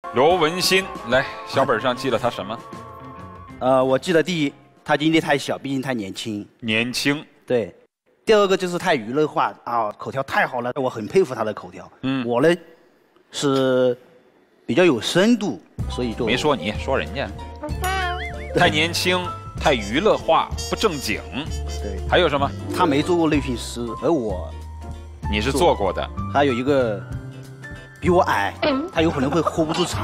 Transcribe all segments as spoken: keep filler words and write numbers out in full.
罗文新，来，小本上记了他什么？ 呃，我记得第一，他精力太小，毕竟太年轻。 年轻。 对。第二个就是太娱乐化啊，口条太好了，我很佩服他的口条。嗯。我呢，是比较有深度，所以就没说你，说人家。太年轻，太娱乐化，不正经。 对。 还有什么？ 他没做过内训师，而我， 你是做过的。 还有一个。比我矮，他有可能会 hold 不住场。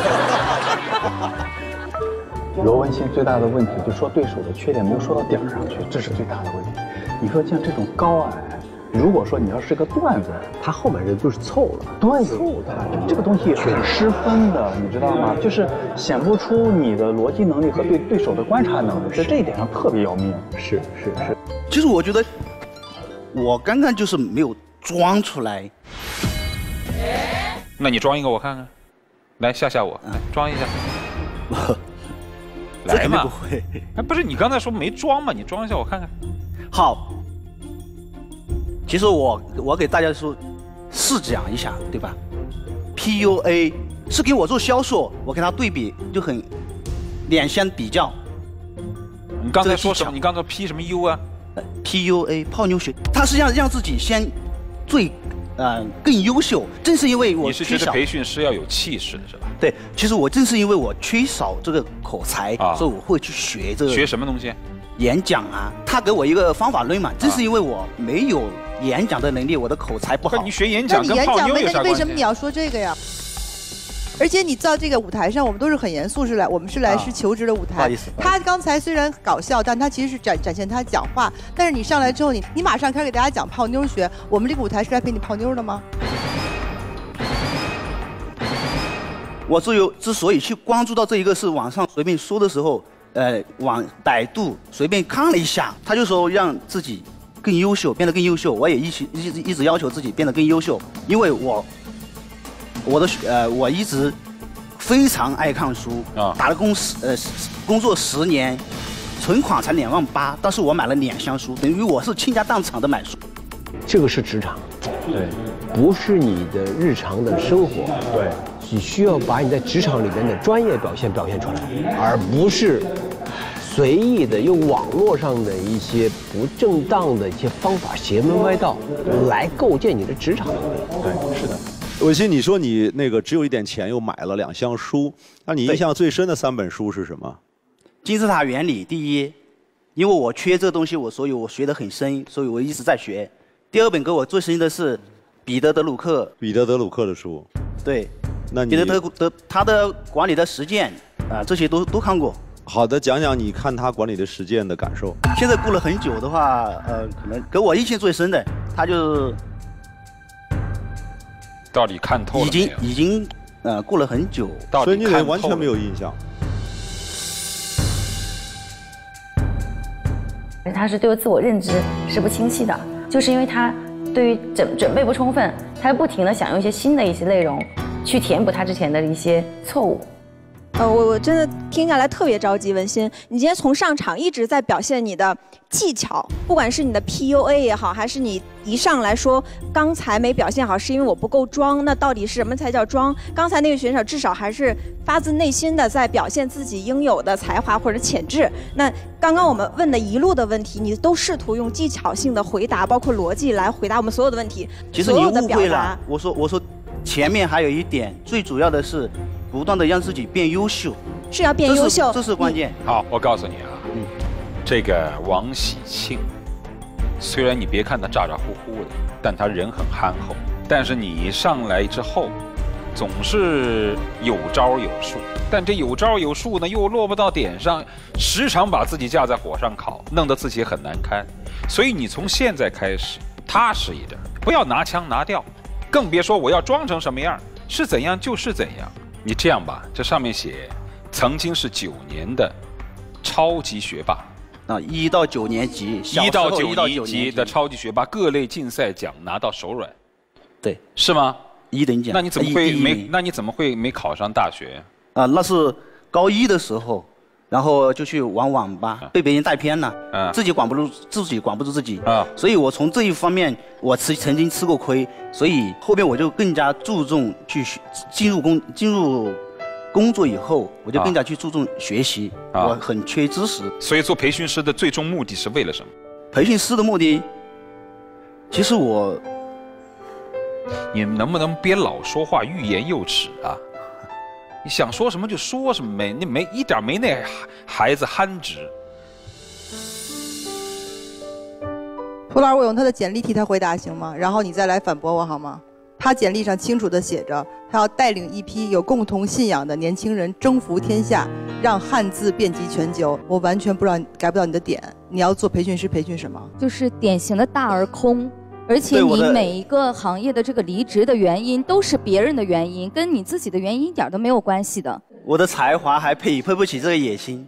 罗文新最大的问题就是说对手的缺点没有说到点儿上去，这是最大的问题。你说像这种高矮，如果说你要是个段子， 他后面人都是凑了， 对，凑的，这个东西很失分的，你知道吗？就是显不出你的逻辑能力和对对手的观察能力，在这一点上特别要命。 是是是。 其实我觉得，我刚刚就是没有装出来。 那你装一个我看看，来吓吓我，来装一下。来嘛， 不会。 哎，不是你刚才说没装吗？你装一下我看看。 好。其实我我给大家说试讲一下，对吧 ？P U A 是给我做销售，我跟他对比就很两相比较。 你刚才说什么？你刚才 P 什么 U 啊 ？P U A 泡妞学，他是让让自己先最。呃，更优秀，正是因为我你是觉得培训师要有气势的是吧？ 对，其实我正是因为我缺少这个口才，啊、所以我会去学这个。 学什么东西？ 演讲啊，他给我一个方法论嘛，正是因为我没有演讲的能力，我的口才不好。 你学演讲跟泡妞有啥关系？ 为什么你要说这个呀？而且你到这个舞台上，我们都是很严肃，是来我们是来是求职的舞台。 不好意思， 他刚才虽然搞笑，但他其实是展展现他讲话。但是你上来之后，你你马上开始给大家讲泡妞学。我们这个舞台是来陪你泡妞的吗？ 我只有之所以去关注到这一个，是网上随便说的时候，呃，往百度随便看了一下，他就说让自己更优秀，变得更优秀。我也一直一直一直要求自己变得更优秀，因为我。我的呃，我一直非常爱看书啊，打了工十呃工作十年，存款才两万八，但是我买了两箱书，等于我是倾家荡产的买书。 这个是职场，对，不是你的日常的生活， 对， 你需要把你在职场里面的专业表现表现出来，而不是随意的用网络上的一些不正当的一些方法、邪门歪道来构建你的职场能力。 对，是的。 文新，你说你那个只有一点钱，又买了两箱书，那你印象最深的三本书是什么？ 金字塔原理第一，因为我缺这个东西，我所以我学得很深，所以我一直在学。第二本给我最深的是彼得·德鲁克。 彼得·德鲁克的书。 对。 那你彼得·德德他的管理的实践啊、呃，这些都都看过。 好的，讲讲你看他管理的实践的感受。 现在过了很久的话，呃，可能给我印象最深的，他就。 到底看透了已经已经呃过了很久， 所以你完全没有印象。 他是对自我认知是不清晰的，就是因为他对于准准备不充分，他不停的想用一些新的一些内容去填补他之前的一些错误。 呃，我我真的听下来特别着急，文心，你今天从上场一直在表现你的技巧，不管是你的 P U A 也好，还是你一上来说刚才没表现好，是因为我不够装，那到底是什么才叫装？刚才那个选手至少还是发自内心的在表现自己应有的才华或者潜质。那刚刚我们问的一路的问题，你都试图用技巧性的回答，包括逻辑来回答我们所有的问题。 其实你误会了，我说我说前面还有一点，最主要的是。不断的让自己变优秀， 是要变优秀， 这是关键。 好，我告诉你啊，嗯，这个王喜庆，虽然你别看他咋咋呼呼的，但他人很憨厚。但是你上来之后，总是有招有术，但这有招有术呢，又落不到点上，时常把自己架在火上烤，弄得自己很难堪。所以你从现在开始踏实一点，不要拿腔拿调，更别说我要装成什么样，是怎样就是怎样。你这样吧，这上面写，曾经是九年的超级学霸， 啊，一到九年级， 一到九年级的超级学霸，各类竞赛奖拿到手软， 对， 是吗？ 一等奖。 那你怎么会没？那你怎么会没考上大学？ 啊，那是高一的时候，然后就去玩网吧，啊、被别人带偏了，啊、自己管不住自己，管不住自己啊。所以我从这一方面，我吃曾经吃过亏，所以后边我就更加注重去进入工进入工作以后，我就更加去注重学习， 啊、 我很缺知识。 所以做培训师的最终目的是为了什么？ 培训师的目的，其实我， 你能不能别老说话欲言又止啊？你想说什么就说什么，没你没一点没那孩子憨直。 涂老师，我用他的简历替他回答行吗？然后你再来反驳我好吗？他简历上清楚地写着，他要带领一批有共同信仰的年轻人征服天下，让汉字遍及全球。我完全不知道 get 不到你的点。你要做培训师，培训什么？ 就是典型的大而空，而且你每一个行业的这个离职的原因都是别人的原因，跟你自己的原因一点都没有关系的。 我的才华还配配不起这个野心，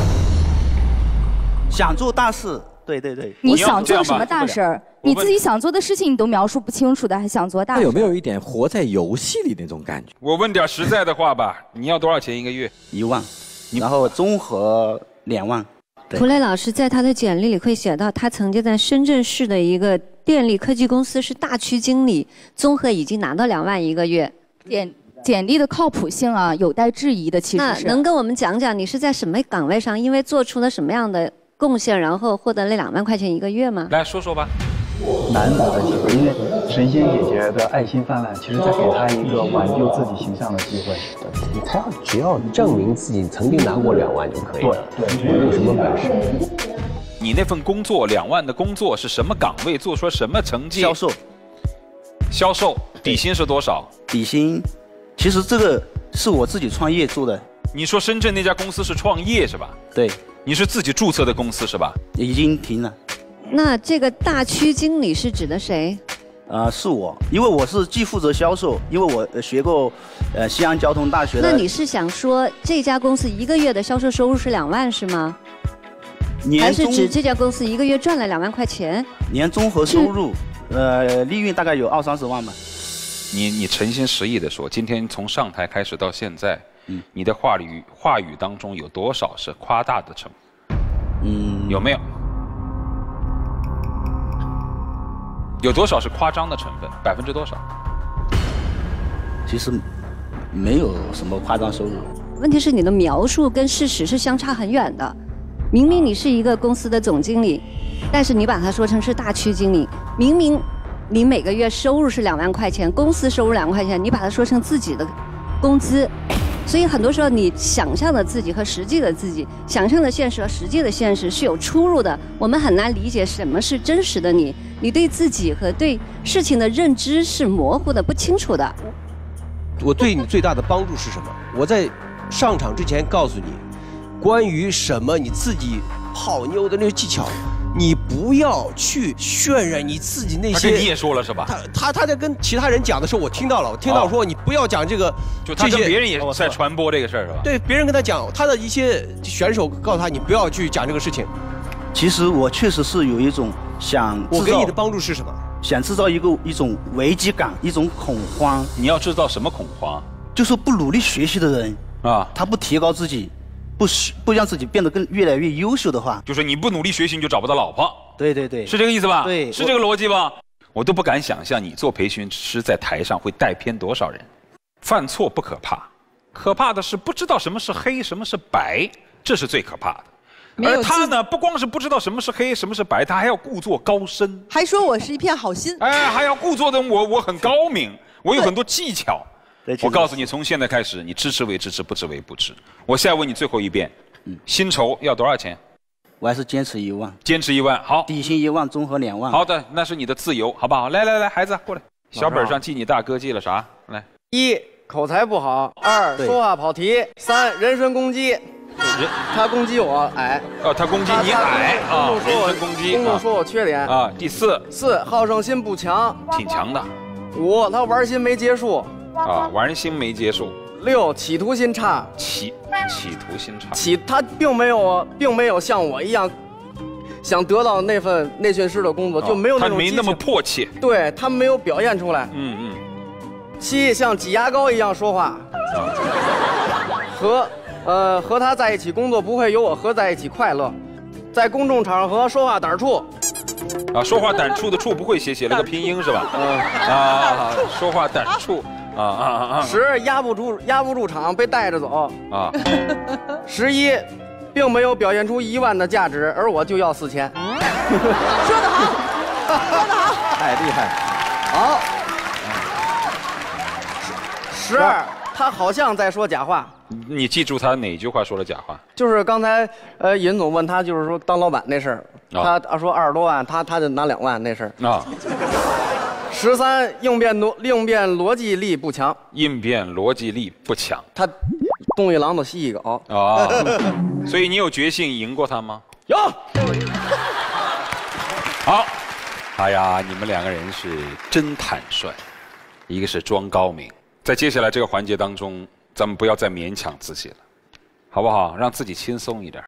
想做大事。对对对， 你想做什么大事儿？你自己想做的事情你都描述不清楚的，还想做大事？ 有没有一点活在游戏里那种感觉？ 我问点实在的话吧，你要多少钱一个月？ 一万，然后综合两万。 涂磊老师在他的简历里会写到，他曾经在深圳市的一个电力科技公司是大区经理，综合已经拿到两万一个月。 简简历的靠谱性啊，有待质疑的。其实是。 那能跟我们讲讲你是在什么岗位上，因为做出了什么样的贡献，然后获得了两万块钱一个月吗？ 来说说吧。 难得的机会，因为神仙姐姐的爱心泛滥，其实在给她一个挽救自己形象的机会。 他只要证明自己曾经拿过两万就可以了。对对，没有什么本事。 你那份工作两万的工作是什么岗位？做出什么成绩？ 销售。 销售底薪是多少？ 底薪，其实这个是我自己创业做的。 你说深圳那家公司是创业是吧？ 对。 你是自己注册的公司是吧？ 已经停了。 那这个大区经理是指的谁？ 啊、呃，是我，因为我是既负责销售，因为我学过，呃，西安交通大学的。 那你是想说这家公司一个月的销售收入是两万是吗？还是指这家公司一个月赚了两万块钱？ 年综合收入，呃，利润大概有二三十万吧。 你你诚心实意的说，今天从上台开始到现在，嗯，你的话语话语当中有多少是夸大的成分？嗯，有没有？有多少是夸张的成分？百分之多少？ 其实没有什么夸张收入。 问题是你的描述跟事实是相差很远的。明明你是一个公司的总经理，但是你把它说成是大区经理。明明你每个月收入是两万块钱，公司收入两万块钱，你把它说成自己的工资。所以很多时候你想象的自己和实际的自己，想象的现实和实际的现实是有出入的。我们很难理解什么是真实的你，你对自己和对事情的认知是模糊的、不清楚的。 我对你最大的帮助是什么？我在上场之前告诉你，关于什么你自己泡妞的那个技巧，你不要去渲染你自己那些。 他跟你也说了是吧？ 他他他在跟其他人讲的时候，我听到了，我听到说你不要讲这个， 就他跟别人也在传播这个事儿是吧？ 对，别人跟他讲，他的一些选手告诉他，你不要去讲这个事情。 其实我确实是有一种想， 我给你的帮助是什么？ 想制造一个一种危机感，一种恐慌。 你要制造什么恐慌？ 就是不努力学习的人啊， 他不提高自己。不不让自己变得更越来越优秀的话， 就是你不努力学习你就找不到老婆。 对对对， 是这个意思吧？ 对， 是这个逻辑吧？我都不敢想象你做培训师在台上会带偏多少人。犯错不可怕，可怕的是不知道什么是黑，什么是白，这是最可怕的。而他呢，不光是不知道什么是黑，什么是白，他还要故作高深， 还说我是一片好心。 哎，还要故作的我我很高明，我有很多技巧。我告诉你，从现在开始，你支持为支持，不支为不支。我现在问你最后一遍，嗯，薪酬要多少钱？ 我还是坚持一万。 坚持一万，好。 底薪一万，综合两万。 好的，那是你的自由，好不好？来来来，孩子过来，小本上记你大哥记了啥？来， 一口才不好，二说话跑题，三人身攻击。他攻击我矮。 哦，他攻击你矮啊，人身攻击。 公众说我缺点啊。第四， 四好胜心不强， 挺强的。 五他玩心没结束。 啊，玩心没结束。 六，企图心差。 企企图心差。 企他并没有，并没有像我一样想得到那份内训师的工作，哦、就没有那种他没那么迫切。 对他没有表现出来。 嗯嗯。 七，像挤牙膏一样说话。啊、和呃和他在一起工作不会有我和在一起快乐，在公众场合说话胆触。 啊，说话胆触的触不会写，写了个拼音是吧？嗯啊，说话胆触， 啊啊啊！ 十压不住压不住场被带着走啊。 十一，并没有表现出一万的价值，而我就要四千。 说得好，说得好， 太厉害。 好。十二，他好像在说假话。 你记住他哪句话说了假话？ 就是刚才呃，尹总问他，就是说当老板那事儿， 啊、 他他说二十多万，他他就拿两万那事儿啊。 十三，应变逻应变逻辑力不强， 应变逻辑力不强， 他东一榔头西一镐啊。所以你有决心赢过他吗？ 有。 好，哎呀，你们两个人是真坦率，一个是装高明。在接下来这个环节当中，咱们不要再勉强自己了，好不好？让自己轻松一点。